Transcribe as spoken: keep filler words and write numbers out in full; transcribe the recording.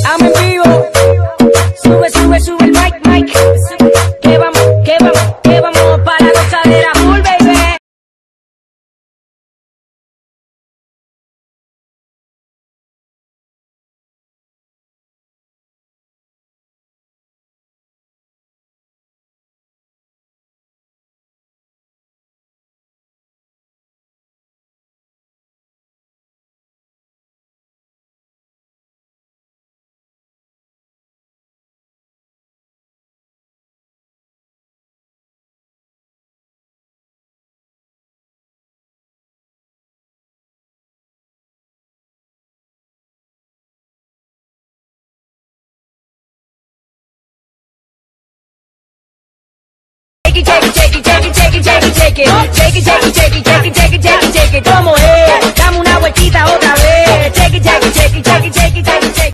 Amo en vivo. Sube, sube, sube el mic, mic. Que vamos, que vamos, que vamos para la gozadera full, baby. Take it, take it, take it, take it, take it, take it, take it, take it, take it, take it, take it, take it, take it, take it, ¿cómo es? Dame una vueltita otra vez. Take it, take it, take it, take it, take it, take it.